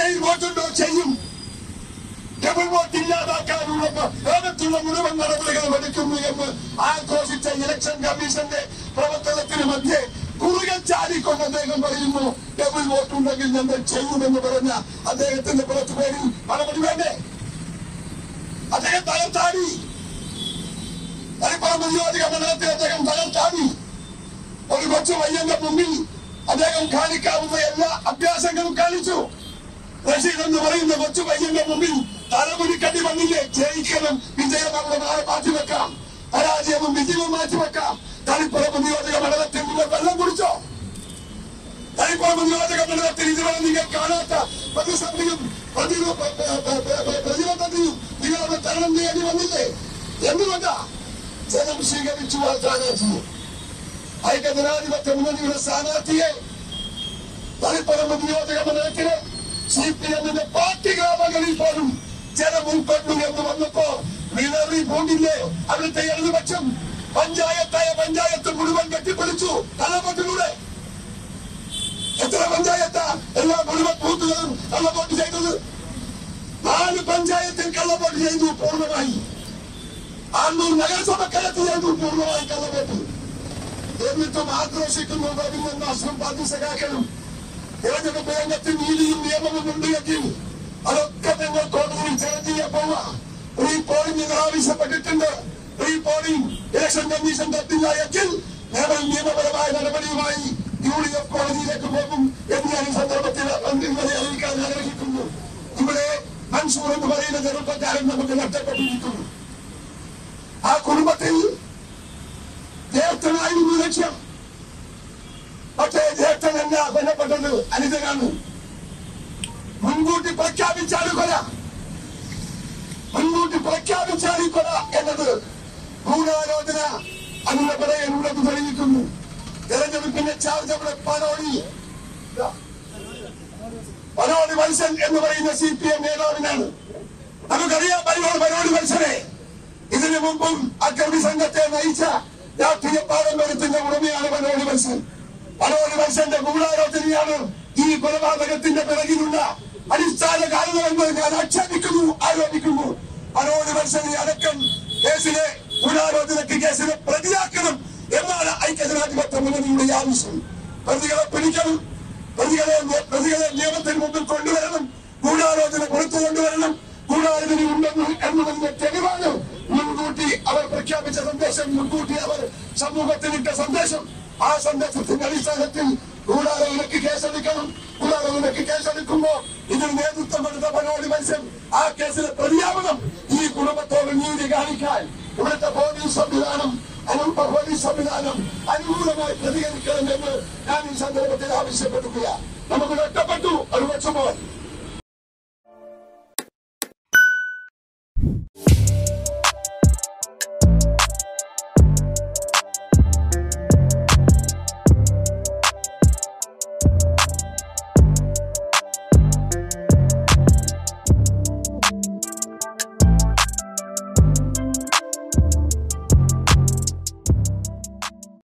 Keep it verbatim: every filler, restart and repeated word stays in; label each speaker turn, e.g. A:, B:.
A: Jail വോട്ടുണ്ടോ? ചെയ്യും. Double vote ഇല്ലാതാക്കാനുള്ള ലോകത്തുള്ള മുഴുവൻ നടപടികളും എടുക്കുന്നു എന്ന് ആഘോഷിച്ച ഇലക്ഷൻ കമ്മീഷന്റെ പ്രവർത്തനത്തിന് മധ്യേ കുറുകൻ ചാടിക്കൊണ്ട് അദ്ദേഹം പറയുന്നു ഡബിൾ വോട്ടുണ്ടെങ്കിൽ ഞങ്ങൾ ചെയ്യുമെന്ന് പറഞ്ഞ അദ്ദേഹത്തിന്റെ പുറത്തു പേരിൽ നടപടി വേണ്ടേ? അദ്ദേഹം തകർത്താടി. തളിപ്പറമ്പ് നിയോജക മണ്ഡലത്തിൽ അദ്ദേഹം തകർത്താടി. ഒരു കൊച്ചു പയ്യന്റെ മുമ്പിൽ അദ്ദേഹം കാണിക്കാവുന്ന എല്ലാ അഭ്യാസങ്ങളും കാണിച്ചു. റഷീദ് എന്ന് പറയുന്ന കൊച്ചു പയ്യന്റെ മുമ്പിൽ തലമുടിക്കട്ടി വന്നില്ലേ? ജയിക്കണം, വിജയം അവിടെ നാളെ മാറ്റിവെക്കാം, പരാജയവും വിജയവും മാറ്റിവെക്കാം. തളിപ്പറമ്പ് നിയോജക മണ്ഡലത്തിൽ നിങ്ങൾ വെള്ളം കുടിച്ചോ? തളിപ്പറമ്പ് നിയോജക മണ്ഡലത്തിൽ ഇതുവരെ നിങ്ങൾ കാണാത്ത പ്രതിസന്ധിയും പ്രതിബദ്ധതയും നിങ്ങളവിടെ തരണം ചെയ്യേണ്ടി വന്നില്ലേ? എന്തുകൊണ്ടാ? ജനം സ്വീകരിച്ചു ആ സ്ഥാനാർത്ഥിയെ. ഐക്യ ജനാധിപത്യ മുന്നണിയുടെ സ്ഥാനാർത്ഥിയെ തളിപ്പറമ്പ് നിയോജക മണ്ഡലത്തിലെ സി പി എമ്മിന്റെ പാർട്ടി ഗ്രാമങ്ങളിൽ പോലും ജനം ഉൾക്കൊണ്ടു എന്ന് വന്നപ്പോ വിളറി പോണ്ടില്ലേ അവിടുത്തെ ഇടതുപക്ഷം? പഞ്ചായത്തായ പഞ്ചായത്ത് മുഴുവൻ കെട്ടിപ്പിടിച്ചു കള്ളവോട്ടിലൂടെ. എത്ര പഞ്ചായത്താ എല്ലാ മുഴുവൻ ബൂത്തുകളും കള്ളവോട്ട് ചെയ്തത്? നാല് പഞ്ചായത്തിൽ കള്ളവോട്ട് ചെയ്തു പൂർണ്ണമായി. ആണ്ടൂർ നഗരസഭക്കകത്ത് ചെയ്തു പൂർണ്ണമായി കള്ളവോട്ട്. എന്നിട്ടും ആക്രോശിക്കുന്നു അശ്രം പാർട്ടി സഖാക്കളും. തിരഞ്ഞെടുപ്പ് രംഗത്ത് നീതിയും നിയമവും ഉണ്ട് എങ്കിൽ അതൊക്കെ നിങ്ങൾ കോടതിയിൽ ചലഞ്ച് ചെയ്യാൻ പോവുക. പ്രീ പോളിംഗ് നിങ്ങൾ ആവശ്യപ്പെട്ടിട്ടുണ്ട്. പ്രീ പോളിംഗ് ഇലക്ഷൻ കമ്മീഷൻ തട്ടില്ല എങ്കിൽ ഞങ്ങൾ നിയമപരമായ നടപടിയുമായി യു ഡി എഫ് കോടതിയിലേക്ക് പോകും എന്ന് ഞാൻ ഈ സന്ദർഭത്തിൽ നിങ്ങളെ അറിയിക്കാൻ ആഗ്രഹിക്കുന്നു. ഇവിടെ മൻസൂർ എന്ന് പറയുന്ന ചെറുപ്പക്കാരൻ നമുക്ക് നഷ്ടപ്പെട്ടിരിക്കുന്നു. ആ കുടുംബത്തിൽ ജ്യേഷ്ഠനായിരുന്നു ലക്ഷ്യം. പക്ഷേ ജ്യേഷ്ഠനല്ല കൊല്ലപ്പെട്ടത് അനുജനാണ്. മുൻകൂട്ടി പ്രഖ്യാപിച്ചാണ് കൊല. മുൻകൂട്ടി പ്രഖ്യാപിച്ചാണ് ഈ കൊല എന്നത് ഗൂഢാലോചന അങ്ങനെ പറയാനുള്ളത് തെളിയിക്കുന്നു. തെരഞ്ഞെടുപ്പിന്റെ ചാർജ് അവിടെ പനോളി പനോളി മത്സൻ എന്ന് പറയുന്ന സി പി എം നേതാവിനാണ്. നമുക്കറിയാം പനോളി പനോളി മത്സരെ ഇതിനു മുമ്പും അക്രമി സംഘത്തെ നയിച്ച രാഷ്ട്രീയ പാരമ്പര്യത്തിന്റെ ഉടമയാണ് പനോളി മത്സൻ. പനോളി മത്സന്റെ ഗൂഢാലോചനയാണ് ഈ കൊലപാതകത്തിന്റെ പിറകിലുള്ള അടിസ്ഥാന കാരണമെന്ന് ഞാൻ ആക്ഷേപിക്കുന്നു, ആരോപിക്കുന്നു. പനോളി മത്സനെ അടക്കം കേസിലെ ഗൂഢാലോചനയ്ക്ക് കേസിനെ പ്രതിയാക്കണം എന്നാണ് ഐക്യജനാധിപത്യ മുന്നണിയുടെ ആവശ്യം. പ്രതികളെ പിടിക്കണം, പ്രതികളെ പ്രതികളെ നിയമത്തിന് മുമ്പിൽ കൊണ്ടുവരണം, ഗൂഢാലോചന പുറത്തു കൊണ്ടുവരണം. ഗൂഢാലോചന ഉണ്ടെന്ന് എന്നതിന്റെ തെളിവാണ് മുൻകൂട്ടി അവർ പ്രഖ്യാപിച്ച സന്ദേശം, മുൻകൂട്ടി അവർ സമൂഹത്തിനിട്ട സന്ദേശം. ആ സന്ദേശത്തിന്റെ അടിസ്ഥാനത്തിൽ ഗൂഢാലോചനയ്ക്ക് കേസെടുക്കണം. ഗൂഢാലോചനയ്ക്ക് കേസെടുക്കുമ്പോ ഇതിന് നേതൃത്വം കൊടുത്ത പനോളി മത്സ്യം ആ കേസിലെ പ്രതിയാവണം. ഈ കുടുംബത്തോട് നീതി കാണിക്കാൻ ഇവിടുത്തെ പോലീസ് സംവിധാനം അനുകൂല പോലീസ് സംവിധാനം അനുകൂലമായി പ്രതികരിക്കണമെന്ന് ഞാൻ ഈ സന്ദർഭത്തിൽ ആവശ്യപ്പെടുകയാണ്. നമുക്ക് നഷ്ടപ്പെട്ടു ഒരു പക്ഷമോ